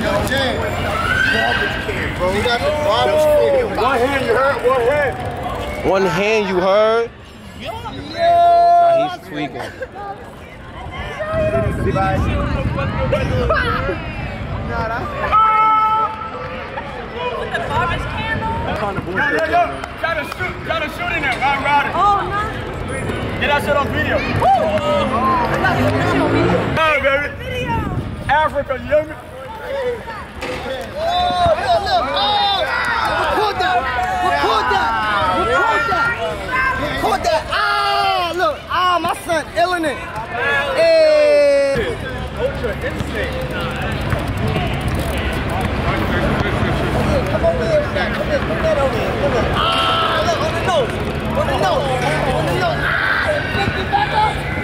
Bro, you got the garbage can. One hand you heard, one hand. One hand you heard? Yeah. Nah, he's tweaking. Nah, that's With the garbage can on? Try to shoot in there, Roddy. Oh, no. Get that shit on video. Hey, baby. Video. Africa, you hear me? Record that! Ah, look! Ah, my son illin' it. Hey! Ultra instinct. Come over here with that. Come here, put that over here. Come here. Ah, look, on the nose. Ah, pick it back up.